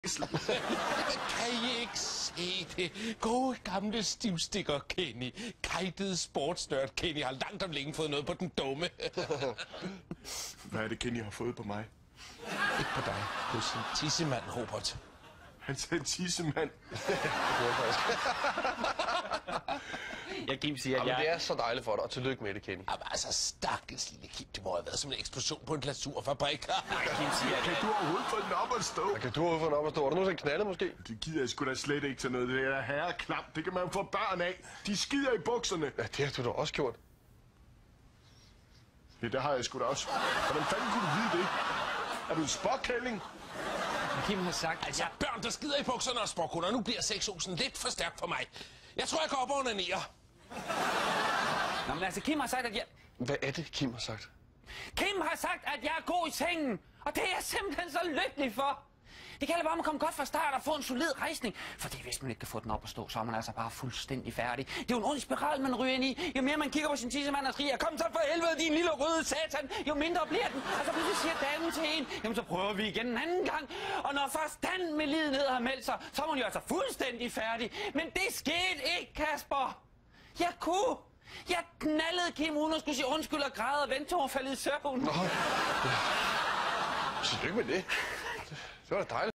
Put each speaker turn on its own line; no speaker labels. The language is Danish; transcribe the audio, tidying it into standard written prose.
Kan I ikke se det? Gode gamle stivstikker Kenny. Kajtede sportsnørd Kenny har langt om længe fået noget på den dumme.
Hvad er det, Kenny har fået på mig?
Ikke på dig. På sin tissemand, Robert.
Han sagde tissemand.
Jeg Kim siger, at
det er så dejligt for dig, og tillykke med det, Kenny.
Jamen altså, stakkels lille Kim. Det må have været som en eksplosion på en glasurfabrik.
Kim siger, at
Kan du overhovedet få den op at stå?
Kan du få den op at stå? Er du nogensinde knaldet, måske?
Det gider jeg sgu da slet ikke til noget. Det er herreklamt. Det kan man få børn af. De skider i bukserne.
Ja, det har du da også gjort.
Ja, det har jeg sgu da også. Hvordan fanden kunne du vide det? Er du en spåkælling?
Kim har sagt,
Altså, børn, der skider i bukserne og sporkunder. Nu bliver sexosen lidt for stærkt for mig. Jeg tror, jeg går op og onanerer.
Nå, men altså, Kim har sagt, at jeg...
Hvad er det, Kim har sagt?
Kim har sagt, at jeg er god i sengen, og det er jeg simpelthen så lykkelig for. Det gælder bare om at komme godt fra start og få en solid rejsning. Fordi hvis man ikke kan få den op at stå, så er man altså bare fuldstændig færdig. Det er jo en ond spiral, man ryger ind i. Jo mere man kigger på sin tissemand og skriger, kom så for helvede, din lille røde satan, jo mindre bliver den. Og så pludselig siger damen til en, jamen så prøver vi igen en anden gang. Og når først den med lidenhed har meldt sig, så er man jo altså fuldstændig færdig. Men det skete ikke, Kasper. Jeg knaldede Kim uden at skulle sige undskyld og græde og vente til hun faldt i søvn.
Tillykke med det. Det var da dejligt.